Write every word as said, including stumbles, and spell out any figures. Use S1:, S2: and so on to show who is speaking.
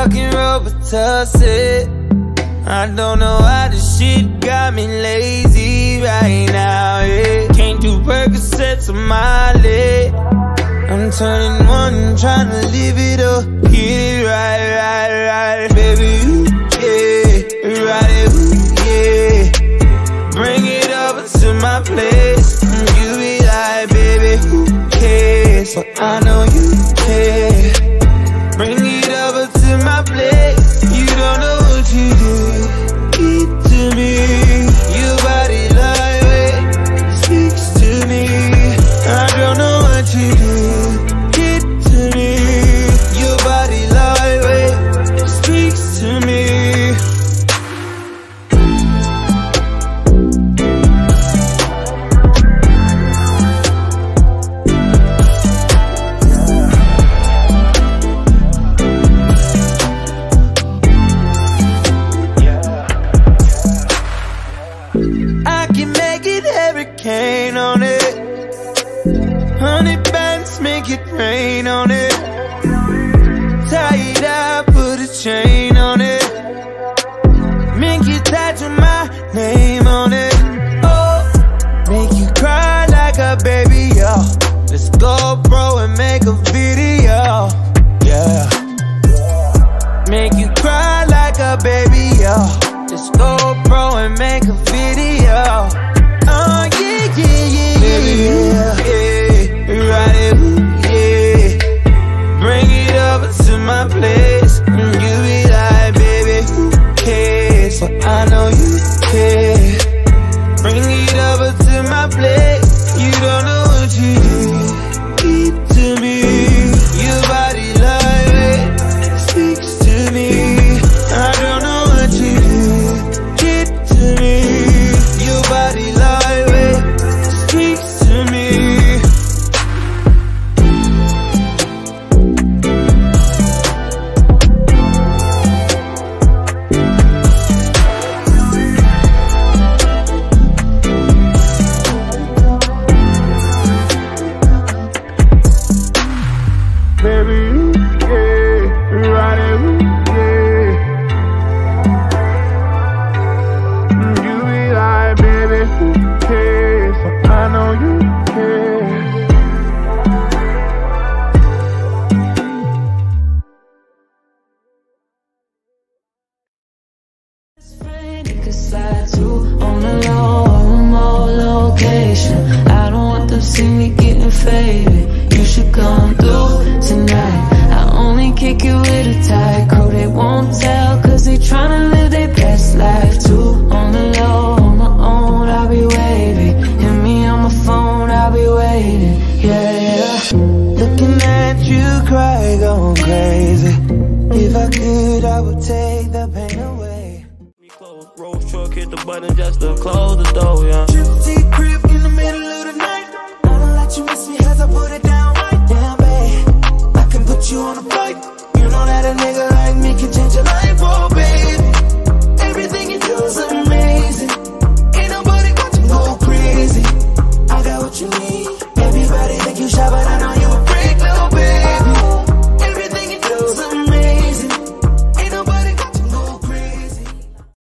S1: fucking Robitussin. I don't know why this shit got me lazy right now, yeah. Can't do Percocets on my leg. I'm turning one, trying to live it up. Get it right, right, right. Baby, ooh, yeah. Ride it, ooh, yeah. Bring it over to my place. You be like, baby, who cares? But I know you care. Bring it over to my place. You don't know what you do. Keep to me. Your body lightweight speaks to me. I don't know what you do. Get to me. Your body lightweight speaks to me. I can make it hurricane on it. Honey bands make it rain on it. Tie it up, put a chain on it. Make you tattoo my name on it. Oh, make you cry like a baby, yo. Let's go, bro, and make a video, yeah. Make you cry like a baby, yo. Let's go, bro, and make a video. Oh, yeah, yeah, yeah, baby, yeah, yeah. Ride it, ooh, yeah. Bring it over to my place. And you be like, baby, who cares? But I know you care. Bring it over to my place. You don't know what you do. Keep to me. Your body lightweight speaks to me. I don't know what you do. Get to me. Your body lightweight speaks to me. Baby, yeah, ride it, yeah. You be like, baby, who cares? I know you care.
S2: You could slide to on the low, remote location. I don't want them see me getting faded. You should come through tonight. I only kick it with a tight crew. They won't tell cause they tryna live their best life too. On the low, on my own, I'll be waiting. Hit me on my phone, I'll be waiting. Yeah, yeah. Looking at you cry, going crazy. If I could, I would take the pain away.
S3: Close, roll truck, hit the button just to close the door, yeah.
S1: Gypsy crib in the middle of the night. I don't let you miss me as I put it down right down, babe. I can put you on a flight. You know that a nigga like me can change your life, oh baby.